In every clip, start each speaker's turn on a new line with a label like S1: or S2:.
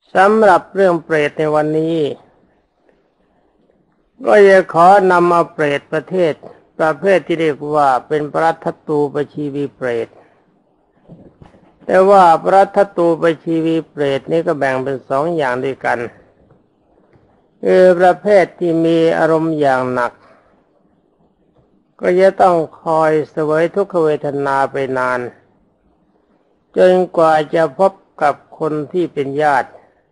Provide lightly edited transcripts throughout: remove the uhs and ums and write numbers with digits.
S1: สำหรับเรื่องเปรตในวันนี้ก็จะขอนำเอาเปรตประเภทที่เรียกว่าเป็นปรัตถตูปชีวีเปรตแต่ว่าปรัตถตูปชีวีเปรตนี้ก็แบ่งเป็นสองอย่างด้วยกันคือประเภทที่มีอารมณ์อย่างหนักก็จะต้องคอยเสวยทุกขเวทนาไปนานจนกว่าจะพบกับคนที่เป็นญาติ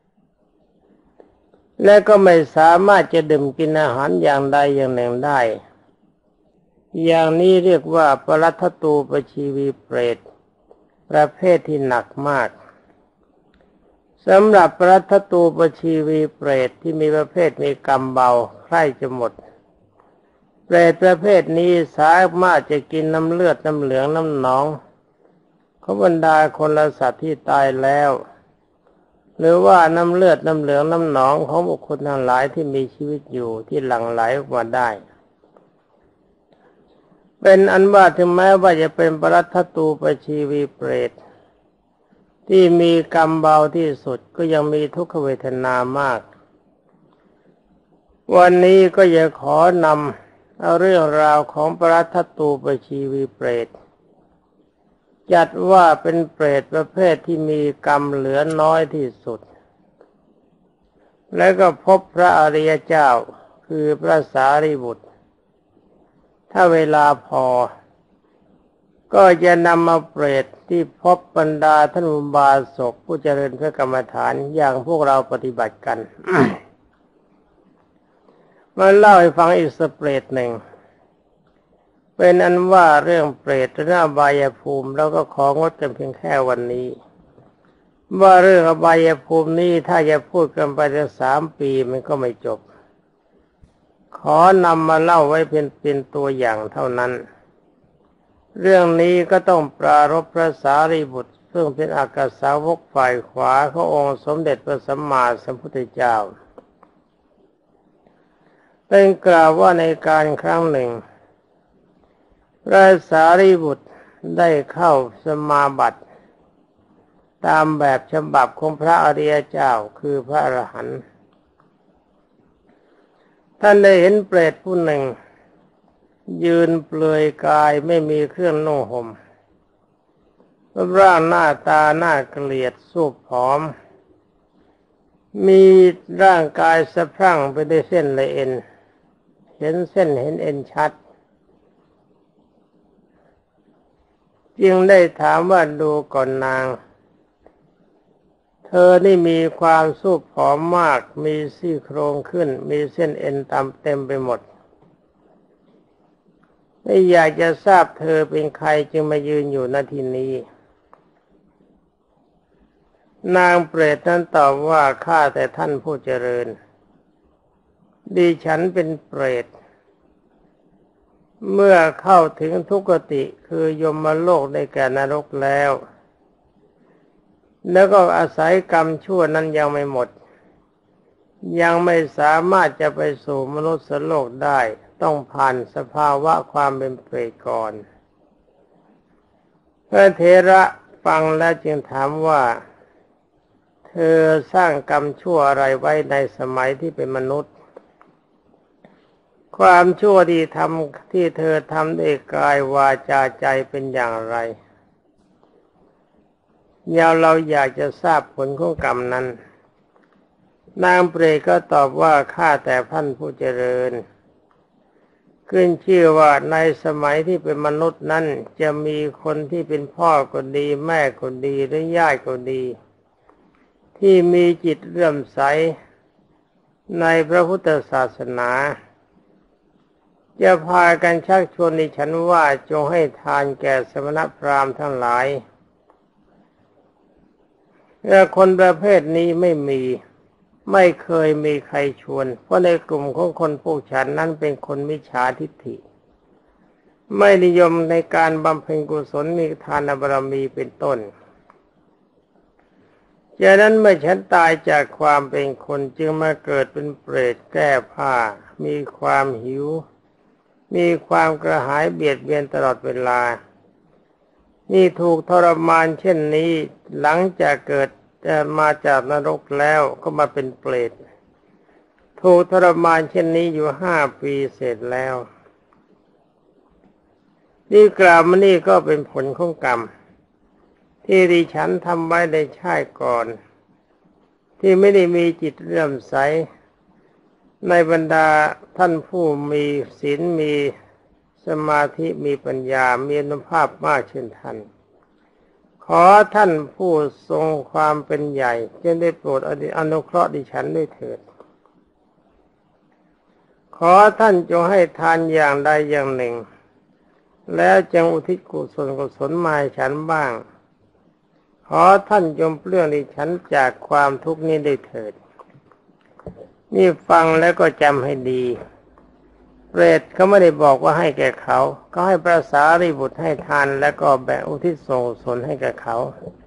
S1: และก็ไม่สามารถจะดื่มกินอาหารอย่างใดอย่างหนึ่งได้อย่างนี้เรียกว่าปรัตถตูปชีวีเปรตประเภทที่หนักมากสำหรับปรัตถตูปชีวีเปรตที่มีประเภทมีกรรมเบาใกล้จะหมดเปรตประเภทนี้สามารถจะกินน้ำเลือดน้ำเหลืองน้ำหนองของบรรดาคนและสัตว์ที่ตายแล้วหรือว่าน้ำเลือดน้ำเหลืองน้ำหนองของบุคคลทั้งหลายที่มีชีวิตอยู่ที่หลั่งไหลออกมาได้เป็นอันว่าถึงแม้ว่าจะเป็นปรัตถตูปชีวีเปรตที่มีกรรมเบาที่สุดก็ยังมีทุกขเวทนามากวันนี้ก็จะขอนำเอาเรื่องราวของปรัตถตูปชีวีเปรตจัดว่าเป็นเปรตประเภทที่มีกรรมเหลือน้อยที่สุดและก็พบพระอริยเจ้าคือพระสารีบุตรถ้าเวลาพอก็จะนำมาเปรตที่พบบรรดาท่านอุบาสกผู้เจริญพระกรรมฐานอย่างพวกเราปฏิบัติกัน มาเล่าให้ฟังอีกสักเปรตหนึ่งเป็นอันว่าเรื่องเปรตหน้าอบายภูมิแล้วก็ของดกันเพียงแค่วันนี้ว่าเรื่องอบายภูมินี้ถ้าจะพูดกันไปจะ3 ปีมันก็ไม่จบขอนำมาเล่าไว้เป็นตัวอย่างเท่านั้นเรื่องนี้ก็ต้องปรารภพระสารีบุตรซึ่งเป็นอากาสาวกฝ่ายขวาขององค์สมเด็จพระสัมมาสัมพุทธเจ้าเป็นกล่าวว่าในการครั้งหนึ่งพระสารีบุตรได้เข้าสมาบัติตามแบบฉบับของพระอริยเจ้าคือพระอรหันต์ท่านได้เห็นเปรตผู้หนึ่งยืนเปลือยกายไม่มีเครื่องนุ่งห่มรูปร่างหน้าตาน่าเกลียดสูบผอมมีร่างกายสะพรั่งไปด้วยเส้นและเอ็นเห็นเส้นเห็นเอ็นชัดจึงได้ถามว่าดูก่อนนางเธอนี่มีความสูบผอมมากมีซี่โครงขึ้นมีเส้นเอ็นตามเต็มไปหมดไม่อยากจะทราบเธอเป็นใครจึงมายืนอยู่ณที่นี้นางเปรตนั้นตอบว่าข้าแต่ท่านผู้เจริญดิฉันเป็นเปรตเมื่อเข้าถึงทุกขติคือยมโลกได้แก่นรกแล้วก็อาศัยกรรมชั่วนั้นยังไม่หมดยังไม่สามารถจะไปสู่มนุษย์โลกได้ต้องผ่านสภาวะความเป็นเปรตก่อนพระเถระฟังแล้วจึงถามว่าเธอสร้างกรรมชั่วอะไรไว้ในสมัยที่เป็นมนุษย์ความชั่วที่เธอทำด้วยกายวาจาใจเป็นอย่างไรเราอยากจะทราบผลของกรรมนั้นนางเปรตก็ตอบว่าข้าแต่ท่านผู้เจริญขึ้นชื่อว่าในสมัยที่เป็นมนุษย์นั้นจะมีคนที่เป็นพ่อก็ดีแม่ก็ดีหรือญาติก็ดีที่มีจิตเลื่อมใสในพระพุทธศาสนาจะพากันชักชวนดิฉันว่าจงให้ทานแก่สมณพราหมณ์ทั้งหลายแต่คนประเภทนี้ไม่เคยมีใครชวนเพราะในกลุ่มของคนพวกฉันนั้นเป็นคนมิจฉาทิฏฐิไม่นิยมในการบำเพ็ญกุศลมีทานบารมีเป็นต้นฉะนั้นเมื่อฉันตายจากความเป็นคนจึงมาเกิดเป็นเปรตแก้ผ้ามีความหิวมีความกระหายเบียดเบียนตลอดเวลานี่ถูกทรมานเช่นนี้หลังจากเกิดแต่มาจากนรกแล้วก็มาเป็นเปรตถูกทรมานเช่นนี้อยู่5 ปีเสร็จแล้วนี่กล่าวมานี่ก็เป็นผลของกรรมที่ดิฉันทำไว้ในชาติก่อนที่ไม่ได้มีจิตเลื่อมใสในบรรดาท่านผู้มีศีลมีสมาธิมีปัญญามีอานุภาพมากเช่นท่านขอท่านผู้ทรงความเป็นใหญ่จงได้โปรดอนุเคราะห์ดิฉันด้วยเถิดขอท่านจงให้ทานอย่างใดอย่างหนึ่งแล้วจงอุทิศกุศลมาให้ฉันบ้างขอท่านจงเปลื้องดิฉันจากความทุกข์นี้ได้เถิดนี่ฟังแล้วก็จำให้ดีเปรตเขาไม่ได้บอกว่าให้แก่เขาก็ให้พระสารีบุตรให้ทานแล้วก็แบ่งอุทิศส่วนกุศลให้แก่เขา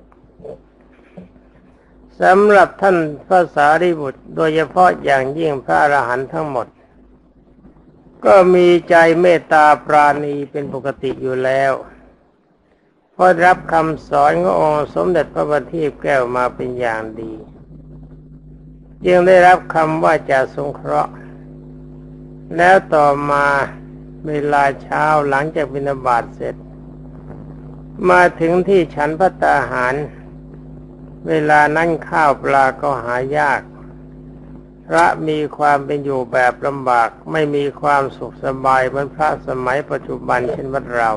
S1: สำหรับท่านพระสารีบุตรโดยเฉพาะอย่างยิ่งพระอรหันต์ทั้งหมดก็มีใจเมตตาปราณีเป็นปกติอยู่แล้วเพราะรับคำสอนขององค์สมเด็จพระบัณฑิตแก้วมาเป็นอย่างดีจึงได้รับคำว่าจะสงเคราะห์แล้วต่อมาเวลาเช้าหลังจากบิณฑบาตเสร็จมาถึงที่ฉันภัตตาหารเวลานั้นข้าวปลาก็หายากพระมีความเป็นอยู่แบบลำบากไม่มีความสุขสบายเหมือนพระสมัยปัจจุบันเช่นวัดเรา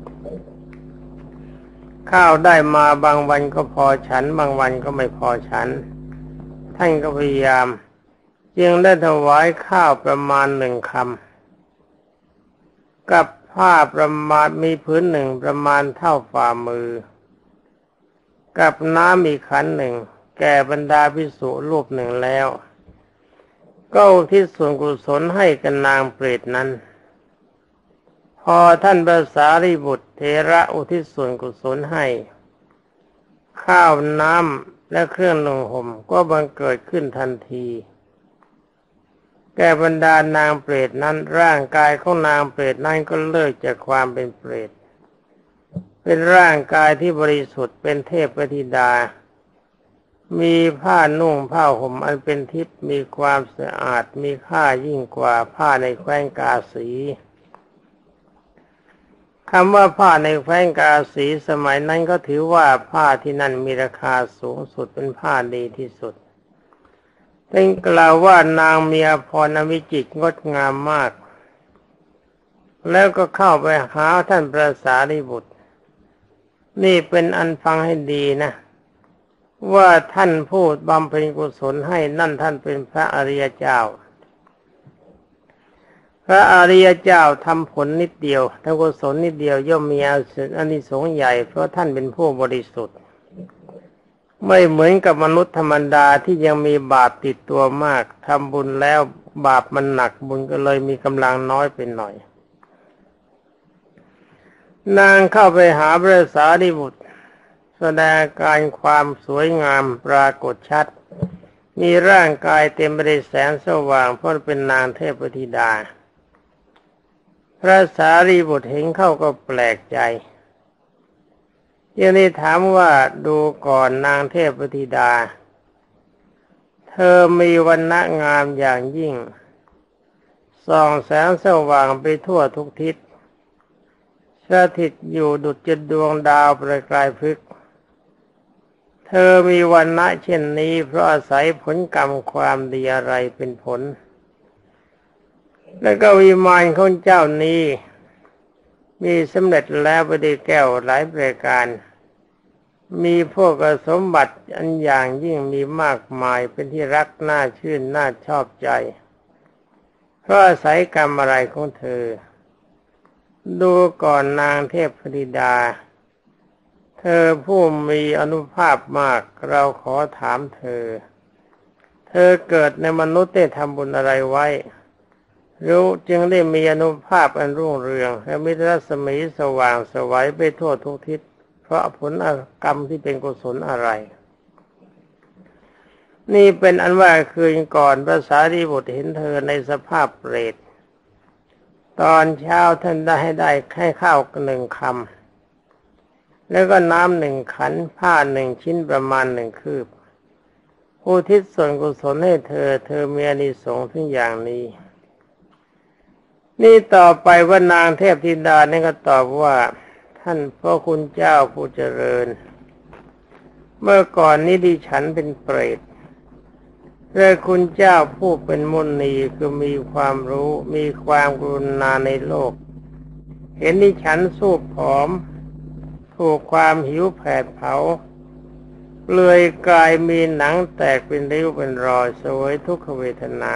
S1: ข้าวได้มาบางวันก็พอฉันบางวันก็ไม่พอฉันท่านก็พยายามจึงได้ถวายข้าวประมาณ1 คำกับผ้าประมาณมีผืนหนึ่งประมาณเท่าฝ่ามือกับน้ำอีกขันหนึ่งแก่บรรดาภิกษุรูปหนึ่งแล้วก็อุทิศส่วนกุศลให้กับนางเปรตนั้นพอท่านพระสารีบุตรเถระอุทิศส่วนกุศลให้ข้าวน้ำและเครื่องนุ่งห่มก็บังเกิดขึ้นทันทีแก่บรรดานางเปรตนั้นร่างกายของนางเปรตนั้นก็เลิกจากความเป็นเปรตเป็นร่างกายที่บริสุทธิ์เป็นเทพธิดามีผ้านุ่งผ้าห่มอันเป็นทิพย์มีความสะอาดมีค่ายิ่งกว่าผ้าในแคว้นกาสีคำว่าผ้าในแคว้นกาสีสมัยนั้นก็ถือว่าผ้าที่นั่นมีราคาสูงสุดเป็นผ้าดีที่สุดเป็นกล่าวว่านางมีอภรณ์วิจิตรงดงามมากแล้วก็เข้าไปหาท่านพระสารีบุตรนี่เป็นอันฟังให้ดีนะว่าท่านพูดบำเพ็ญกุศลให้นั่นท่านเป็นพระอริยเจ้าพระอริยเจ้าทำผลนิดเดียวทำกุศลนิดเดียวย่อมมีอานิสงส์ใหญ่เพราะท่านเป็นผู้บริสุทธิ์ไม่เหมือนกับมนุษย์ธรรมดาที่ยังมีบาปติดตัวมากทำบุญแล้วบาปมันหนักบุญก็เลยมีกำลังน้อยไปหน่อยนางเข้าไปหาพระสารีบุตรแสดงอาการความสวยงามปรากฏชัดมีร่างกายเต็มไปด้วยแสงสว่างเพราะเป็นนางเทพธิดาพระสารีบุตรเห็นเข้าก็แปลกใจยังได้ถามว่าดูก่อนนางเทพธิดาเธอมีวรรณะงามอย่างยิ่งส่องแสงสว่างไปทั่วทุกทิศสถิตอยู่ดุจดวงดาวประกายพฤกษ์เธอมีวรรณะเช่นนี้เพราะอาศัยผลกรรมความดีอะไรเป็นผลแล้วก็วิมานของเจ้านี้มีสำเร็จแล้วไปด้วยแก้วหลายประการมีพวกสมบัติอันอย่างยิ่งมีมากมายเป็นที่รักน่าชื่นน่าชอบใจเพราะอาศัยกรรมอะไรของเธอดูก่อนนางเทพธิดาเธอผู้มีอานุภาพมากเราขอถามเธอเกิดในมนุษย์ได้ทำบุญอะไรไว้รู้จึงได้มีอานุภาพอันรุ่งเรืองและมีรัศมีสว่างไสวไปทั่วทุกทิศเพราะผลกรรมที่เป็นกุศลอะไรนี่เป็นอันว่าคืนก่อนพระสารีบุตรเห็นเธอในสภาพเปรตตอนเช้าท่านได้ให้ข้าว1 คำแล้วก็น้ำ1 ขันผ้า1 ชิ้นประมาณ1 คืบอุทิศส่วนกุศลให้เธอเธอมีอานิสงส์ถึงอย่างนี้นี่ต่อไปว่านางเทพธิดานี่ก็ตอบว่าท่านพระคุณเจ้าผู้เจริญเมื่อก่อนนี้ดิฉันเป็นเปรตพระคุณเจ้าผู้เป็นมุนีคือมีความรู้มีความกรุณาในโลกเห็นดิฉันสู้ผอมถูกความหิวแผดเผาเปลือยกายมีหนังแตกเป็นริ้วเป็นรอยเสวยทุกขเวทนา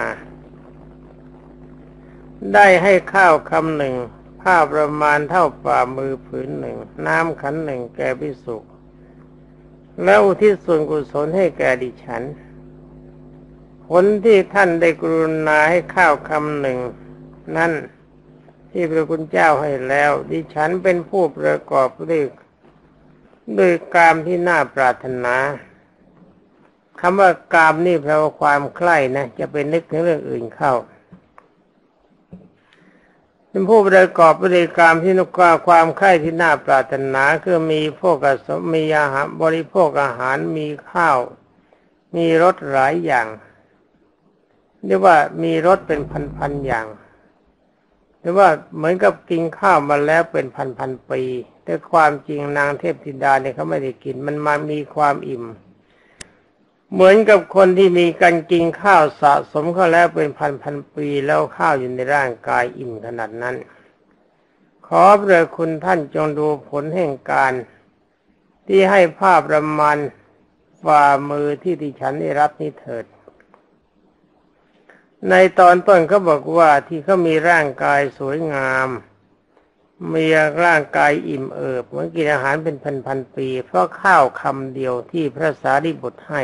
S1: ได้ให้ข้าวคำหนึ่งผ้าประมาณเท่าฝ่ามือผืนหนึ่งน้ำขันหนึ่งแก่ภิกษุแล้วอุทิศส่วนกุศลให้แก่ดิฉันผลที่ท่านได้กรุณาให้ข้าวคำหนึ่งนั่นที่พระคุณเจ้าให้แล้วดิฉันเป็นผู้ประกอบด้วยกามที่น่าปรารถนาคำว่ากามนี่แปลว่าความใคร่นะจะเป็นนึกถึงเรื่องอื่นเข้าเป็นผู้ประกอบด้วยกามที่นุกความใคร่ที่น่าปรารถนาคือมีพวกมีอาหารบริโภคอาหารมีข้าวมีรสหลายอย่างเรียกว่ามีรสเป็นพันๆอย่างหรือว่าเหมือนกับกินข้าวมาแล้วเป็นพันปีแต่ความจริงนางเทพธิดาเนี่ยเขาไม่ได้กินมันมามีความอิ่มเหมือนกับคนที่มีการกินข้าวสะสมเข้าแล้วเป็นพันปีแล้วข้าวอยู่ในร่างกายอิ่มขนาดนั้นขอพระคุณท่านจงดูผลแห่งการที่ให้ภาพประมาณฝ่ามือที่ดิฉันได้รับนี้เถิดในตอนต้นเขาบอกว่าที่เขามีร่างกายสวยงามมีร่างกายอิ่มเอิบเหมือนกินอาหารเป็นพันปีเพราะข้าวคำเดียวที่พระสารีบุตรให้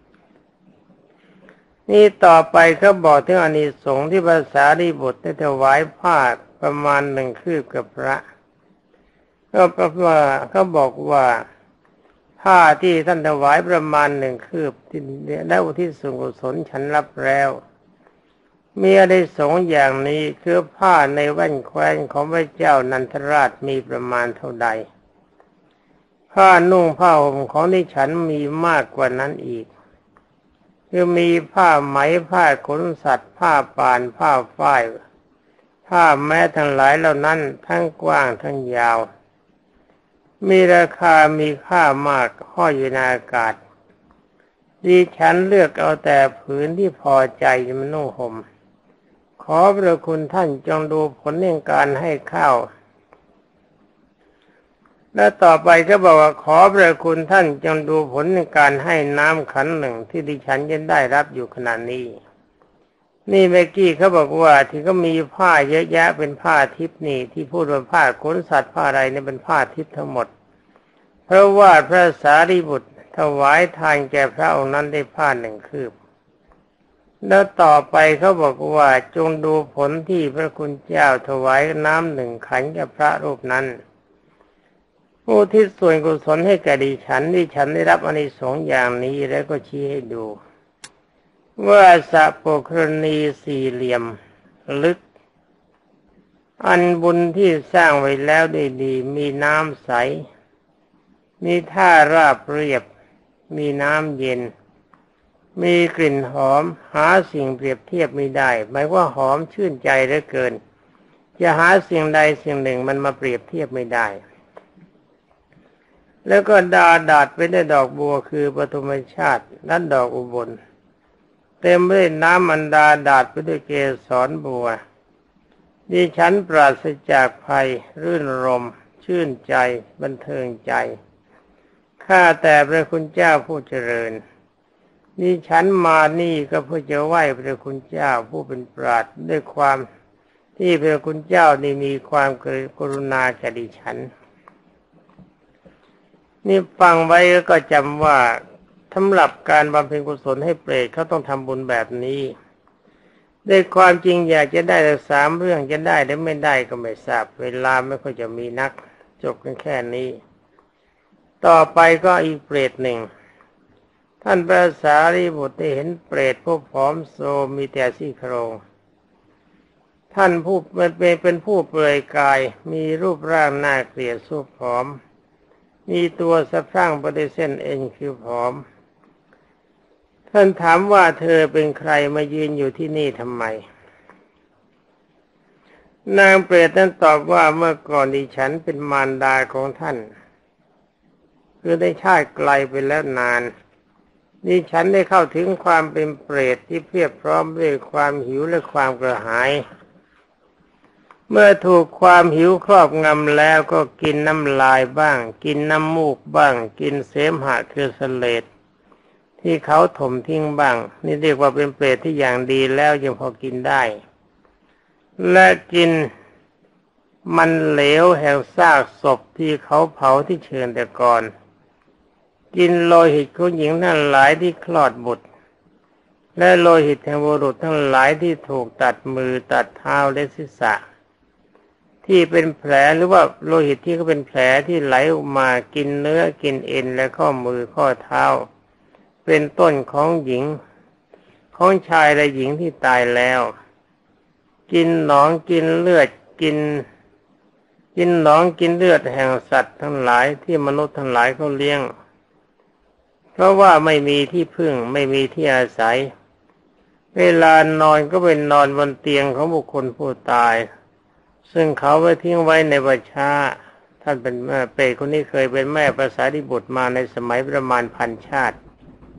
S1: นี่ต่อไปเขาบอกถึงอานิสงส์ที่พระสารีบุตรได้ถวายผ้าประมาณ1 คืบกับพระก็เพราะว่าเขาบอกว่าผ้าที่ท่านถวายประมาณ1 คืบที่ได้อุทิศส่วนกุศลฉันรับแล้วมีอานิสงส์อย่างนี้คือผ้าในแว่นแคว้นของพระเจ้านันทราชมีประมาณเท่าใดผ้านุ่งผ้าห่มของดิฉันมีมากกว่านั้นอีกคือมีผ้าไหมผ้าขนสัตว์ผ้าป่านผ้าฝ้ายผ้าแม้ทั้งหลายเหล่านั้นทั้งกว้างทั้งยาวมีราคามีค่ามากห้อยอยู่ในอากาศดิฉันเลือกเอาแต่ผืนที่พอใจจะมานุ่งห่มขอพระคุณท่านจงดูผลแห่งการให้ข้าวและต่อไปก็บอกว่าขอพระคุณท่านจงดูผลในการให้น้ำขันหนึ่งที่ดิฉันยังได้รับอยู่ขณะนี้นี่เมื่อกี้เขาบอกว่าที่ก็มีผ้าเยอะแยะเป็นผ้าทิพย์นี่ที่พูดว่าผ้าขนสัตว์ผ้าอะไรเนี่ยเป็นผ้าทิพย์ทั้งหมดเพราะว่าพระสารีบุตรถวายทานแก่พระองค์นั้นได้ผ้า1 คืบแล้วต่อไปเขาบอกว่าจงดูผลที่พระคุณเจ้าถวายน้ำ1 ขันแก่พระรูปนั้นผู้ที่ส่วนกุศลให้แก่ดิฉันได้รับอานิสงส์อย่างนี้แล้วก็ชี้ให้ดูว่าสระโปกรณีสี่เหลี่ยมลึกอันบุญที่สร้างไว้แล้วได้ดีมีน้ำใสมีท่าราบเรียบมีน้ำเย็นมีกลิ่นหอมหาสิ่งเปรียบเทียบไม่ได้หมายว่าหอมชื่นใจเหลือเกินจะหาสิ่งใดสิ่งหนึ่งมันมาเปรียบเทียบไม่ได้แล้วก็ดาดไปด้วยดอกบัวคือปฐมชาติและดอกอุบลเต็มไปด้วยน้ำอันดาดไปด้วยเกสรบัวดิฉันปราศจากภัยรื่นรมชื่นใจบันเทิงใจข้าแต่พระคุณเจ้าผู้เจริญดิฉันมานี่ก็เพื่อจะไหว้พระคุณเจ้าผู้เป็นปราชญ์ด้วยความที่พระคุณเจ้านี่มีความกรุณาแก่ดิฉันนี่ฟังไว้ก็จำว่าสำหรับการบำเพ็ญกุศลให้เปรตเขาต้องทำบุญแบบนี้ด้วยความจริงอยากจะได้ทั้ง3 เรื่องจะได้หรือไม่ได้ก็ไม่ทราบเวลาไม่ค่อยจะมีนักจบกันแค่นี้ต่อไปก็อีกเปรตหนึ่งท่านพระสารีบุตรได้เห็นเปรตผู้ผอมโซมีแต่ซี่โครงท่านผู้เป็นผู้เปลือยกายมีรูปร่างน่าเกลียดสู้ผอมมีตัวสะพรั่งไปด้วยเส้นเอ็นคือผอม ทท่านถามว่าเธอเป็นใครมายืนอยู่ที่นี่ทำไมนางเปรตนั้นตอบว่าเมื่อก่อนดิฉันเป็นมารดาของท่านคือได้ชาติไกลไปแล้วนานดิฉันได้เข้าถึงความเป็นเปรตที่เพียบพร้อมด้วยความหิวและความกระหายเมื่อถูกความหิวครอบงำแล้วก็กินน้ำลายบ้างกินน้ำมูกบ้างกินเสมหะคือเสลดที่เขาถมทิ้งบ้างนี่เรียกว่าเป็นเปรตที่อย่างดีแล้วยังพอกินได้และกินมันเหลวแห่งซากศพที่เขาเผาที่เชิงแต่ก่อนกินโลหิตของหญิงทั้งหลายที่คลอดบุตรและโลหิตแห่งบุรุษทั้งหลายที่ถูกตัดมือตัดเท้าและศีรษะที่เป็นแผลหรือว่าโลหิตที่ก็เป็นแผลที่ไหลออกมากินเนื้อกินเอ็นและข้อมือข้อเท้าเป็นต้นของหญิงของชายและหญิงที่ตายแล้วกินหนองกินเลือดกินหนองกินเลือดแห่งสัตว์ทั้งหลายที่มนุษย์ทั้งหลายเขาเลี้ยงเพราะว่าไม่มีที่พึ่งไม่มีที่อาศัยเวลานอนก็เป็นนอนบนเตียงของบุคคลผู้ตายซึ่งเขาไว้ทิ้งไว้ในป่าช้าท่านเป็นแม่เปรตคนนี้เคยเป็นแม่พระสารีบุตรมาในสมัยประมาณ1,000 ชาติ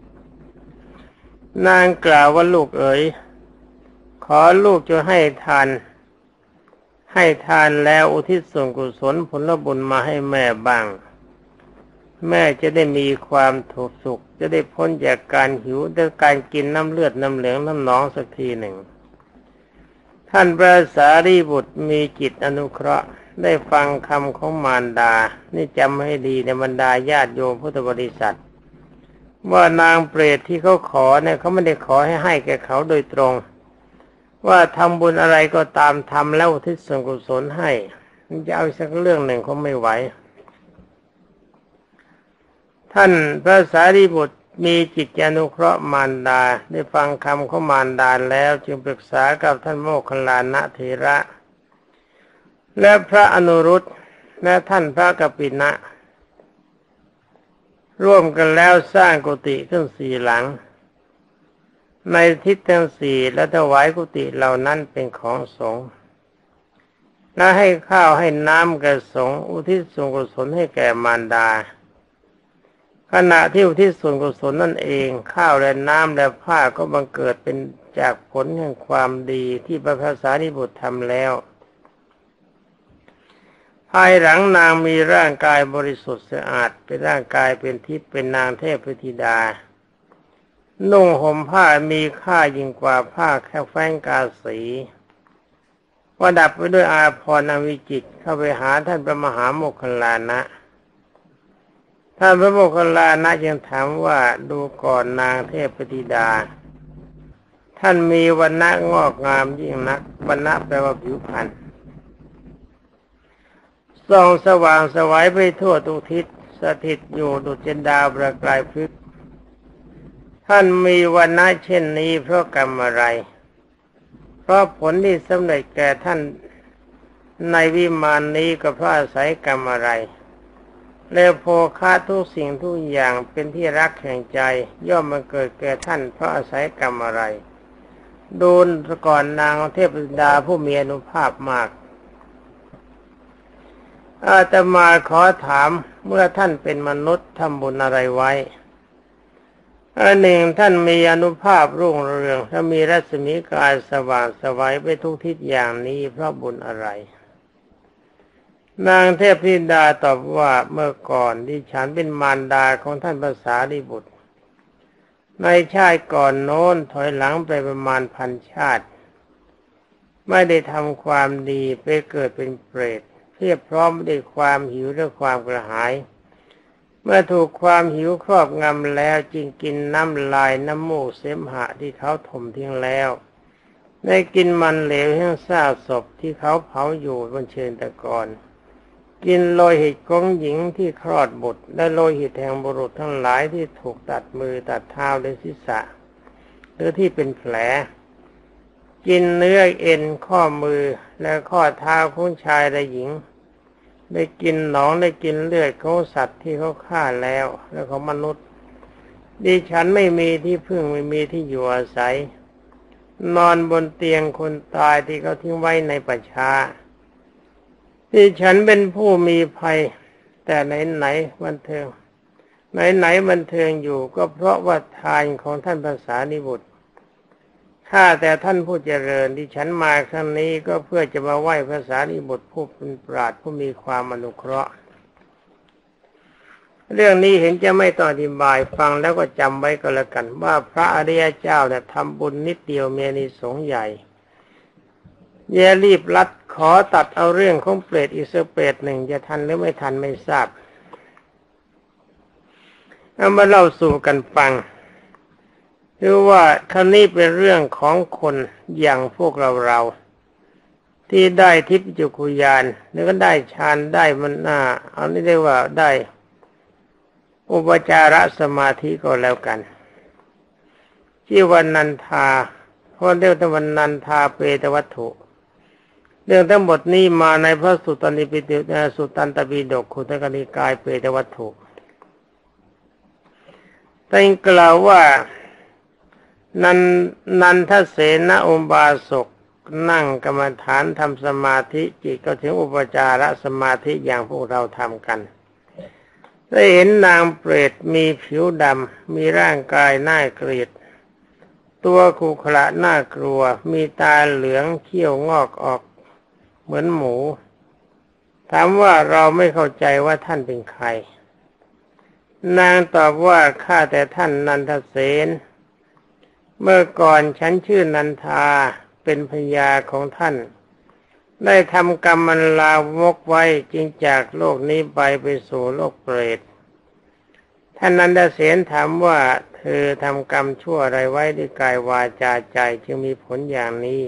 S1: นางกล่าวว่าลูกเอ๋ยขอลูกจะให้ทานแล้วอุทิศส่วนกุศลผลบุญมาให้แม่บ้างแม่จะได้มีความถูกสุขจะได้พ้นจากการหิวและการกินน้ำเลือดน้ำเหลืองน้ำหนองสักทีหนึ่งท่านพระสารีบุตรมีจิตอนุเคราะห์ได้ฟังคำของมารดานี่จำให้ดีในบรรดาญาติโยมพุทธบริษัทว่านางเปรตที่เขาขอเนี่ยเขาไม่ได้ขอให้แก่เขาโดยตรงว่าทำบุญอะไรก็ตามทำแล้วอุทิศส่วนกุศลให้มันจะเอาสักเรื่องหนึ่งเขาไม่ไหวท่านพระสารีบุตรมีจิตอนุเคราะห์มารดาได้ฟังคำของมารดาแล้วจึงปรึกษากับท่านโมคคัลลานะเถระและพระอนุรุตและท่านพระกัปปินะร่วมกันแล้วสร้างกุฏิขึ้น4 หลังในทิศทั้ง4และถวายกุฏิเหล่านั้นเป็นของสงฆ์และให้ข้าวให้น้ำแก่สงฆ์อุทิศส่วนกุศลให้แก่มารดาขณะที่อุทิศส่วนกุศลนั่นเองข้าวและน้ำและผ้าก็บังเกิดเป็นจากผลแห่งความดีที่พระสารีบุตรทำแล้วภายหลังนางมีร่างกายบริสุทธิ์สะอาดเป็นร่างกายเป็นทิพย์เป็นนางเทพธิดานุ่งห่มผ้ามีค่ายิ่งกว่าผ้าแค่แฟ้งกาสีประดับไปด้วยอาภรณ์อันวิจิตรเข้าไปหาท่านพระมหาโมคคัลลานะท่านพระโมคคัลลานะจึงถามว่าดูก่อนนางเทพธิดาท่านมีวรรณะงอกงามยิ่งนักวรรณะแปลว่าผิวพรรณส่องสว่างไสวไปทั่วทุกทิศสถิตอยู่ดุจดาวประกายพฤกษ์ท่านมีวรรณะเช่นนี้เพราะกรรมอะไรเพราะผลที่สำเร็จแก่ท่านในวิมานนี้ก็เพราะอาศัยกรรมอะไรแล้วโภคะทุกสิ่งทุกอย่างเป็นที่รักแห่งใจย่อมมาเกิดแก่ท่านเพราะอาศัยกรรมอะไรดูก่อนนางเทพธิดาผู้มีอานุภาพมากอาตมาขอถามเมื่อท่านเป็นมนุษย์ทำบุญอะไรไว้อันหนึ่งท่านมีอานุภาพรุ่งเรืองและมีรัศมีกายสว่างไสวไปทุกทิศอย่างนี้เพราะบุญอะไรนางเทพธิดาตอบว่าเมื่อก่อนที่ฉันเป็นมารดาของท่านพระสารีบุตรในชาติก่อนโน้นถอยหลังไปประมาณ1,000 ชาติไม่ได้ทำความดีไปเกิดเป็นเปรตเพียบพร้อมด้วยความหิวและความกระหายเมื่อถูกความหิวครอบงำแล้วจึงกินน้ำลายน้ำมูกเสมหะที่เขาถมทิ้งแล้วได้กินมันเหลวแห่งซากศพที่เขาเผาอยู่บนเชิงตะกอนกินโลหิตของหญิงที่คลอดบุตรและโลหิตแห่งบุรุษทั้งหลายที่ถูกตัดมือตัดเท้าและศีรษะหรือที่เป็นแผลกินเนื้อเอ็นข้อมือและข้อเท้าของชายและหญิงได้กินหนองได้กินเลือดของสัตว์ที่เขาฆ่าแล้วและของมนุษย์ดิฉันไม่มีที่พึ่งไม่มีที่อยู่อาศัยนอนบนเตียงคนตายที่เขาทิ้งไว้ในป่าช้าดิฉันเป็นผู้มีภัยแต่ไหนบันเทิงไหนบันเทิงอยู่ก็เพราะว่าทานของท่านพระสารีบุตรข้าแต่ท่านผู้เจริญดิฉันมาครั้งนี้ก็เพื่อจะมาไหว้พระสารีบุตรผู้เป็นปราชญ์ผู้มีความอนุเคราะห์เรื่องนี้เห็นจะไม่ต้องอธิบายฟังแล้วก็จำไว้ก็แล้วกันว่าพระอริยเจ้าเนี่ยทำบุญนิดเดียวมีอานิสงส์ใหญ่อย่ารีบลัดขอตัดเอาเรื่องของเปรตอีกสักเปรตหนึ่งจะทันหรือไม่ทันไม่ทราบเอามาเล่าสู่กันฟังคือว่าครั้งนี้เป็นเรื่องของคนอย่างพวกเราที่ได้ทิพย์จักขุญาณแล้วก็ได้ฌานได้มันเอานี่เรียกว่าได้อุปจารสมาธิก็แล้วกันชื่อว่านันทาเพราะเรียกว่านันทาเปตวัตถุเรื่องทั้งหมดนี้มาในพระสุตตันตปิฎกสุตตันตปิฎกขุทกนิกายเปตวัตถุแต่กล่าวว่านันทเสนอุบาสกนั่งกรรมฐานทำสมาธิจิตก็ถึงอุปจารสมาธิอย่างพวกเราทำกันได้เห็นนางเปรตมีผิวดำมีร่างกายน่าเกลียดตัวขรุขระน่ากลัวมีตาเหลืองเขี้ยวงอกออกเหมือนหมูถามว่าเราไม่เข้าใจว่าท่านเป็นใครนางตอบว่าข้าแต่ท่านนันทเสนเมื่อก่อนฉันชื่อนันทาเป็นภรรยาของท่านได้ทำกรรมมันลามกไว้จึงจากโลกนี้ไปสู่โลกเปรตท่านนันทเสนถามว่าเธอทำกรรมชั่วอะไรไว้ด้วยกายวาจาใจจึงมีผลอย่างนี้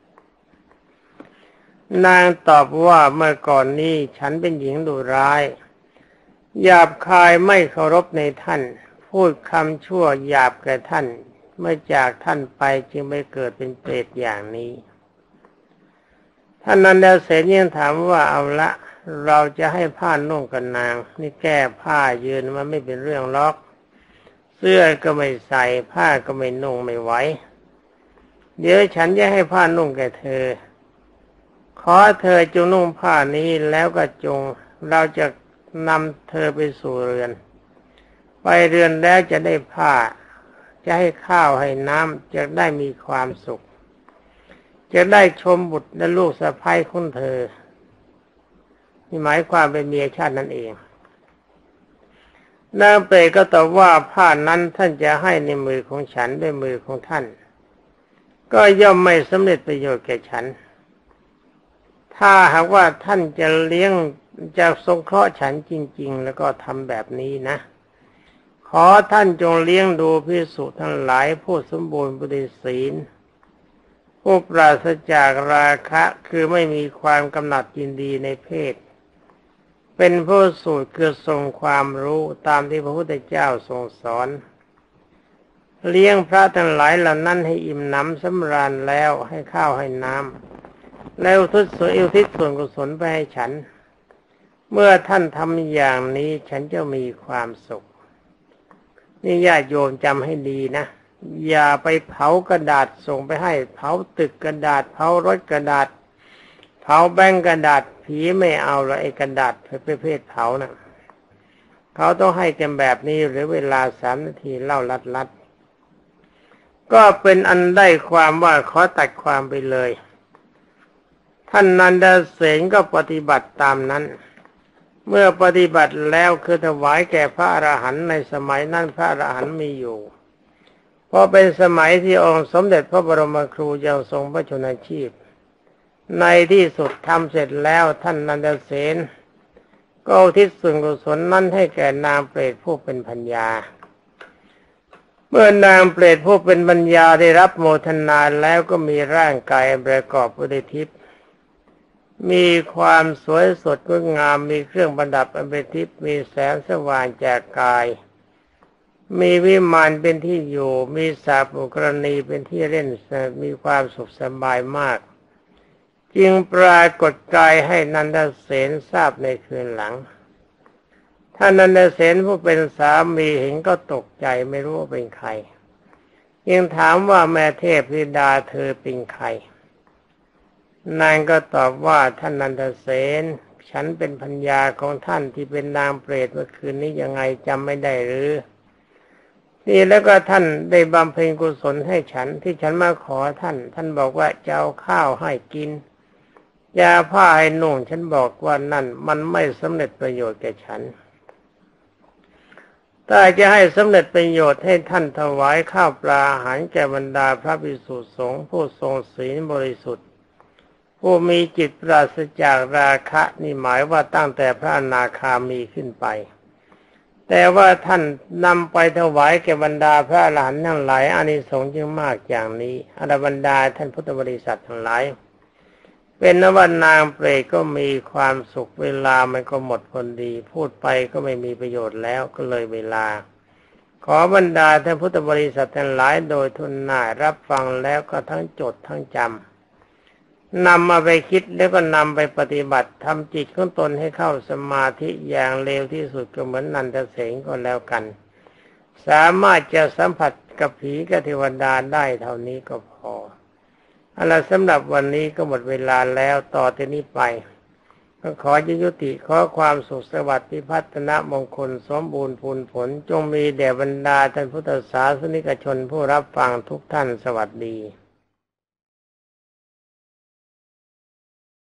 S1: นางตอบว่าเมื่อก่อนนี้ฉันเป็นหญิงดุร้ายหยาบคายไม่เคารพในท่านพูดคำชั่วหยาบแก่ท่านเมื่อจากท่านไปจึงไม่เกิดเป็นเปรตอย่างนี้ท่านนันทเสนยังถามว่าเอาละเราจะให้ผ้านุ่งกับนางนี่แก้ผ้ายืนมันไม่เป็นเรื่องล็อกเสื้อก็ไม่ใส่ผ้าก็ไม่นุ่งไม่ไหวเดี๋ยวฉันจะให้ผ้านุ่งแก่เธอขอเธอจงนุ่งผ้านี้แล้วก็จงเราจะนำเธอไปสู่เรือนไปเรือนแล้วจะได้ผ้าจะให้ข้าวให้น้ำจะได้มีความสุขจะได้ชมบุตรและลูกสะใภ้ของเธอนี่หมายความเป็นเมียชาตินั่นเองนางเปรตก็ตอบว่าผ้านั้นท่านจะให้ในมือของฉันด้วยมือของท่านก็ย่อมไม่สำเร็จประโยชน์แก่ฉันถ้าหากว่าท่านจะเลี้ยงจะสงเคราะห์ฉันจริงๆแล้วก็ทำแบบนี้นะขอท่านจงเลี้ยงดูภิกษุทั้งหลายผู้สมบูรณ์บริศีลผู้ปราศจากราคะคือไม่มีความกำหนัดยินดีในเพศเป็นผู้สูตรคือทรงความรู้ตามที่พระพุทธเจ้าทรงสอนเลี้ยงพระทั้งหลายเหล่านั้นให้อิ่มหนำสำราญแล้วให้ข้าวให้น้ำแล้วอุทิศส่วนกุศลไปให้ฉันเมื่อท่านทำอย่างนี้ฉันจะมีความสุขนี่ญาติโยมจำให้ดีนะอย่าไปเผากระดาษส่งไปให้เผาตึกกระดาษเผารถกระดาษเผาแบงก์กระดาษผีไม่เอาละไอ้กระดาษประเภทเผานะเขาต้องให้กันแบบนี้หรือเวลา3 นาทีเล่าลัดก็เป็นอันได้ความว่าขอตัดความไปเลยท่านนันทเสนก็ปฏิบัติตามนั้นเมื่อปฏิบัติแล้วคือถวายแก่พระอรหันต์ในสมัยนั้นพระอรหันต์มีอยู่เพราะเป็นสมัยที่องค์สมเด็จพระบรมครูยังทรงพระชนชีพในที่สุดทำเสร็จแล้วท่านนันทเสนก็อุทิศส่วนกุศลนั้นให้แก่นางเปรตผู้เป็นพัญญาเมื่อนางเปรตผู้เป็นพัญญาได้รับโมทนาแล้วก็มีร่างกายประกอบด้วยทิพย์มีความสวยสดงดงามมีเครื่องประดับอันเป็นทิพย์มีแสงสว่างจากกายมีวิมานเป็นที่อยู่มีสาปุกรณีเป็นที่เล่นมีความสุขสบายมากจึงปรากฏกายให้นันทเสนทราบในคืนหลังทท่านนันทเสนผู้เป็นสามีเห็นก็ตกใจไม่รู้ว่าเป็นใครยังถามว่าแม่เทพธิดาเธอเป็นใครนางก็ตอบว่าท่านนันทเสนฉันเป็นภรรยาของท่านที่เป็นนางเปรตเมื่อคืนนี้ยังไงจำไม่ได้หรือนี่แล้วก็ท่านได้บำเพ็ญกุศลให้ฉันที่ฉันมาขอท่านบอกว่าจะเอาข้าวให้กินยาผ้าให้นุ่งฉันบอกว่านั่นมันไม่สำเร็จประโยชน์แก่ฉันถ้าจะให้สำเร็จประโยชน์ให้ท่านถวายข้าวปลาอาหารแก่บรรดาพระภิกษุสงฆ์ผู้ทรงศีลบริสุทธิ์ผู้มีจิตปราศจากราคะนี่หมายว่าตั้งแต่พระอนาคามีขึ้นไปแต่ว่าท่านนำไปถวายแก่บรรดาพระอรหันต์ทั้งหลายอานิสงส์จึงมากอย่างนี้อรบรรดาท่านพุทธบริษัททั้งหลายเป็นนว่านางเปรตก็มีความสุขเวลามันก็หมดพอดีพูดไปก็ไม่มีประโยชน์แล้วก็เลยเวลาขอบรรดาท่านพุทธบริษัททั้งหลายโดยทุนหน่ายรับฟังแล้วก็ทั้งจดทั้งจำนำมาไปคิดแล้วก็นำไปปฏิบัติทำจิตของตนให้เข้าสมาธิอย่างเร็วที่สุดก็เหมือนนันทเสนก็แล้วกันสามารถจะสัมผัสกับผีกับเทวดาได้เท่านี้ก็พออะไรสำหรับวันนี้ก็หมดเวลาแล้วต่อจากนี้ไปก็ขอยุติขอความสุขสวัสดิ์พิพัฒนมงคลสมบูรณ์พูนผลจงมีแด่บรรดาท่านพุทธศาสนิกชนผู้รับฟังทุกท่านสวัสดี